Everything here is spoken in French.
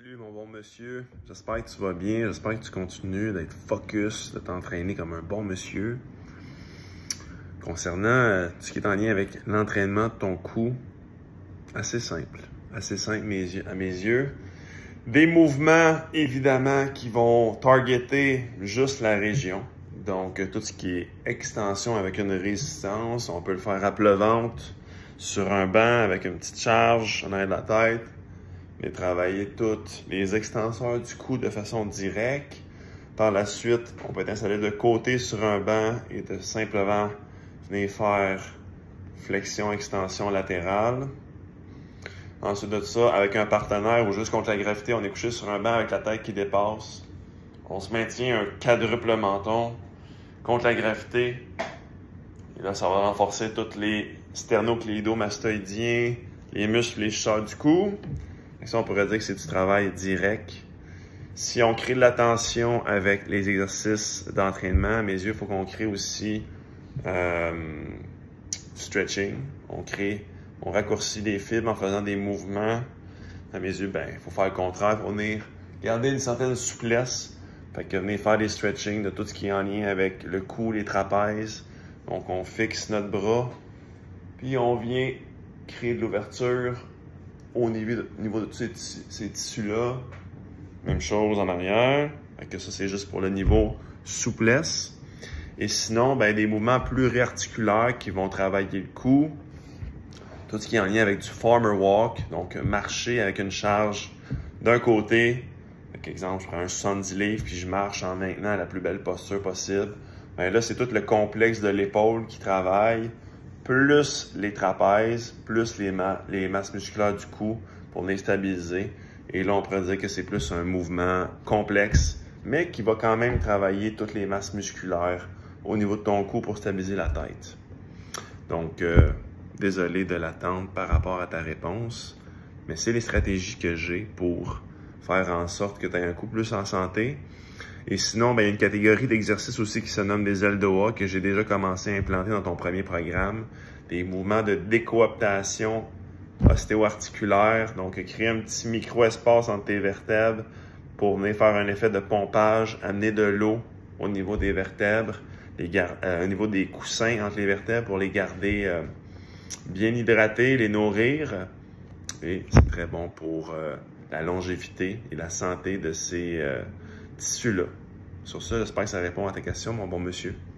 Salut mon bon monsieur, j'espère que tu vas bien, j'espère que tu continues d'être focus, de t'entraîner comme un bon monsieur. Concernant tout ce qui est en lien avec l'entraînement de ton cou, assez simple à mes yeux. Des mouvements évidemment qui vont targeter juste la région. Donc tout ce qui est extension avec une résistance, on peut le faire à plat ventre, sur un banc avec une petite charge en arrière de la tête. Mais travailler toutes les extenseurs du cou de façon directe. Par la suite, on peut être installé de côté sur un banc et de simplement venir faire flexion-extension latérale. Ensuite de ça, avec un partenaire ou juste contre la gravité, on est couché sur un banc avec la tête qui dépasse. On se maintient un quadruple menton contre la gravité. Et là, ça va renforcer tous les sternocléido-mastoïdiens, les muscles fléchisseurs du cou. Ça, on pourrait dire que c'est du travail direct. Si on crée de la tension avec les exercices d'entraînement, à mes yeux, il faut qu'on crée aussi du stretching. On raccourcit les fibres en faisant des mouvements. À mes yeux, il faut faire le contraire. Il faut venir garder une certaine souplesse. Fait que venir faire des stretching de tout ce qui est en lien avec le cou, les trapèzes. Donc, on fixe notre bras. Puis, on vient créer de l'ouverture au niveau de tous ces tissus-là. Même chose en arrière. Fait que ça, c'est juste pour le niveau souplesse. Et sinon, des mouvements plus réarticulaires qui vont travailler le cou. Tout ce qui est en lien avec du farmer walk, donc marcher avec une charge d'un côté. Par exemple, je prends un 70 livres puis je marche en maintenant la plus belle posture possible. Là, c'est tout le complexe de l'épaule qui travaille, plus les trapèzes, plus les masses musculaires du cou pour venir stabiliser. Et là, on pourrait dire que c'est plus un mouvement complexe, mais qui va quand même travailler toutes les masses musculaires au niveau de ton cou pour stabiliser la tête. Donc, désolé de l'attente par rapport à ta réponse, mais c'est les stratégies que j'ai pour faire en sorte que tu aies un cou plus en santé. Et sinon, il y a une catégorie d'exercices aussi qui se nomme des LDOA que j'ai déjà commencé à implanter dans ton premier programme. Des mouvements de décoaptation ostéo-articulaire. Donc, créer un petit micro-espace entre tes vertèbres pour venir faire un effet de pompage, amener de l'eau au niveau des vertèbres, au niveau des coussins entre les vertèbres pour les garder bien hydratés, les nourrir. Et c'est très bon pour la longévité et la santé de ces tissus-là. Sur ça, j'espère que ça répond à ta question, mon bon monsieur.